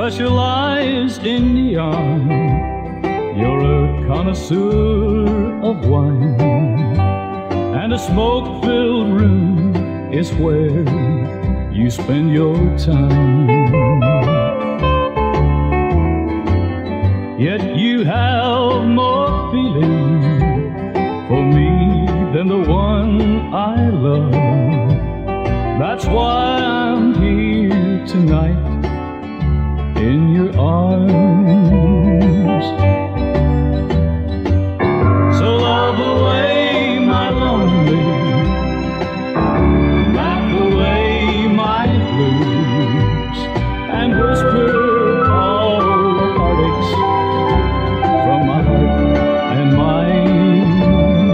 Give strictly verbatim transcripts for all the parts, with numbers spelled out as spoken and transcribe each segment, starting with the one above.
specialized in neon. You're a connoisseur of wine, and a smoke-filled room is where you spend your time. Yet you have more feeling for me than the one I love. That's why I'm here tonight in your arms. So love away my lonely, laugh away my blues, and whisper all the heartaches from my heart and mind.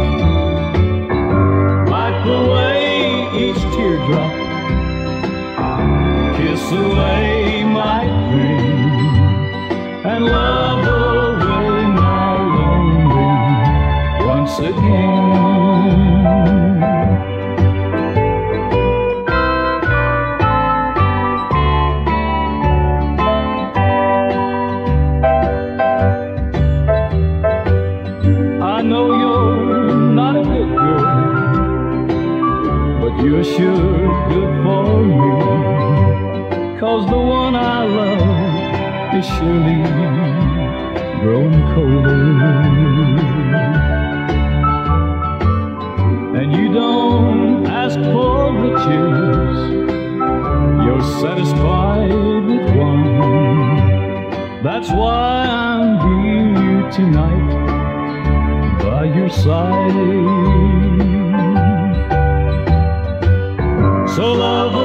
Wipe away each teardrop, kiss away my pain, and love away my lonely once again. I know you're not a good girl, but you're sure good for me, 'cause the one I love is surely growing colder. And you don't ask for riches, you're satisfied with one. That's why I'm here tonight by your side. So love